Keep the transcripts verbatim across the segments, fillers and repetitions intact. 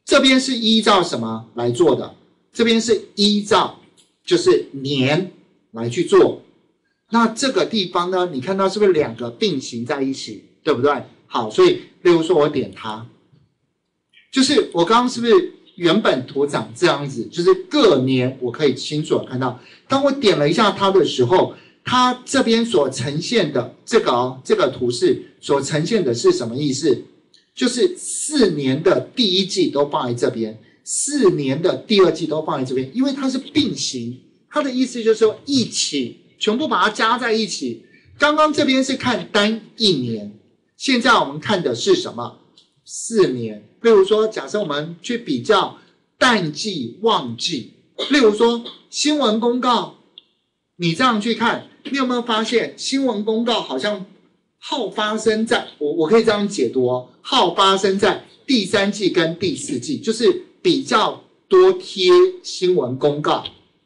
这边是依照什么来做的？这边是依照就是年来去做。那这个地方呢，你看到是不是两个并行在一起，对不对？好，所以例如说我点它，就是我刚刚是不是原本图长这样子，就是各年我可以清楚的看到，当我点了一下它的时候，它这边所呈现的这个哦，这个图示所呈现的是什么意思？就是四年的第一季都放在这边，四年的第二季都放在这边，因为它是并行，它的意思就是说一起全部把它加在一起。刚刚这边是看单一年，现在我们看的是什么？四年。例如说，假设我们去比较淡季、旺季，例如说新闻公告，你这样去看，你有没有发现新闻公告好像好发生在我我可以这样解读哦，好发生在第三季跟第四季，就是比较多贴新闻公告，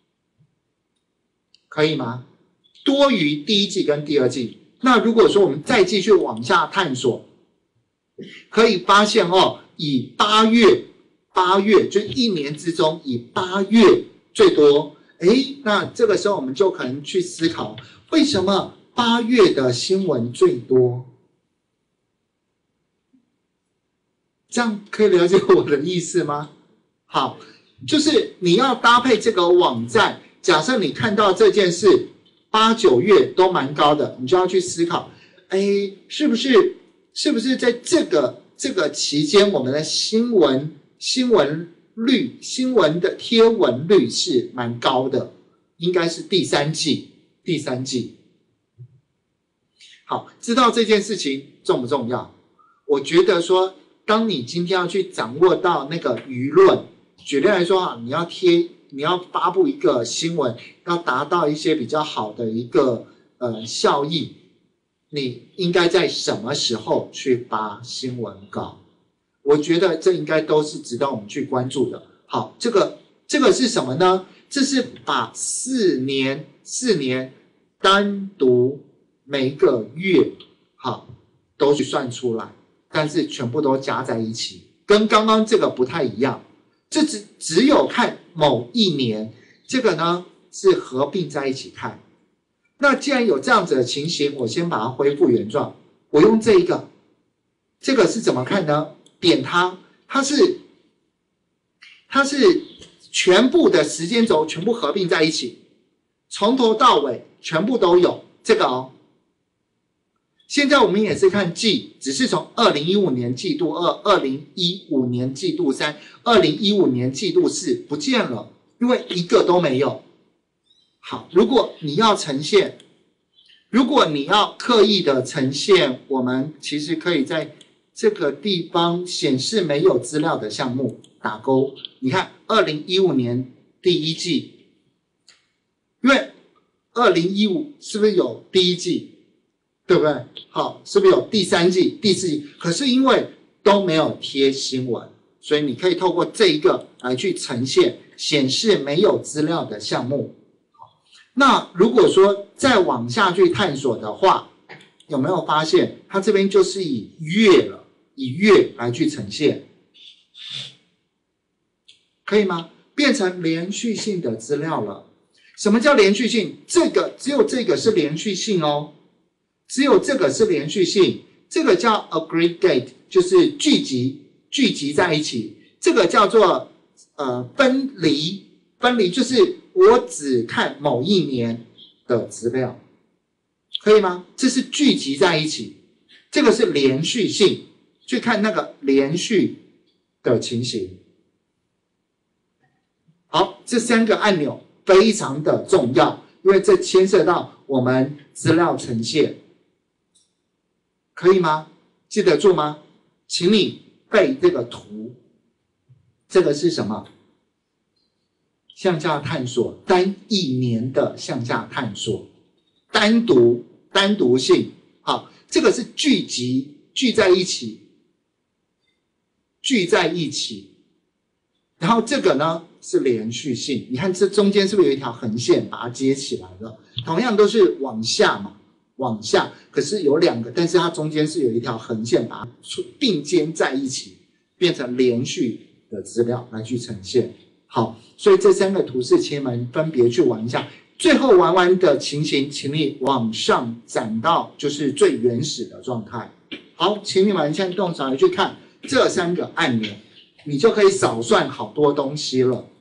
可以吗？多于第一季跟第二季。那如果说我们再继续往下探索，可以发现哦，以八月八月就一年之中以八月最多。诶，那这个时候我们就可能去思考，为什么八月的新闻最多？这样可以了解我的意思吗？好，就是你要搭配这个网站，假设你看到这件事八九月都蛮高的，你就要去思考，哎，是不是是不是在这个这个期间，我们的新闻新闻率、新闻的贴文率是蛮高的，应该是第三季，第三季。好，知道这件事情重不重要？我觉得说，当你今天要去掌握到那个舆论，举例来说啊，你要贴。你要发布一个新闻，要达到一些比较好的一个呃效益，你应该在什么时候去发新闻稿？我觉得这应该都是值得我们去关注的。好，这个这个是什么呢？这是把四年四年单独每个月好都去算出来，但是全部都加在一起，跟刚刚这个不太一样。这只只有看某一年，这个呢是合并在一起看。那既然有这样子的情形，我先把它恢复原状。我用这一个，这个是怎么看呢？点它，它是它是全部的时间轴全部合并在一起，从头到尾全部都有这个哦。现在我们也是看季，只是从二零一五年季度二、二零一五年季度三、二零一五年季度四不见了，因为一个都没有。好，如果你要呈现，如果你要刻意的呈现，我们其实可以在这个地方显示没有资料的项目打勾。你看，二零一五年第一季，因为二零一五是不是有第一季？对不对？好，是不是有第三季、第四季？可是因为都没有贴新闻，所以你可以透过这一个来去呈现，显示没有资料的项目。好，那如果说再往下去探索的话，有没有发现它这边就是以月了，以月来去呈现，可以吗？变成连续性的资料了。什么叫连续性？这个只有这个是连续性哦。只有这个是连续性，这个叫 aggregate， 就是聚集聚集在一起。这个叫做呃分离，分离就是我只看某一年的资料，可以吗？这是聚集在一起，这个是连续性，去看那个连续的情形。好，这三个按钮非常的重要，因为这牵涉到我们资料呈现。可以吗？记得住吗？请你背这个图。这个是什么？向下探索，单一年的向下探索，单独单独性。好，这个是聚集聚在一起，聚在一起。然后这个呢是连续性，你看这中间是不是有一条横线把它接起来了？同样都是往下嘛。往下，可是有两个，但是它中间是有一条横线把它并肩在一起，变成连续的资料来去呈现。好，所以这三个图示，请你们分别去玩一下。最后玩完的情形，请你往上展到就是最原始的状态。好，请你们现在动手来去看这三个按钮，你就可以少算好多东西了。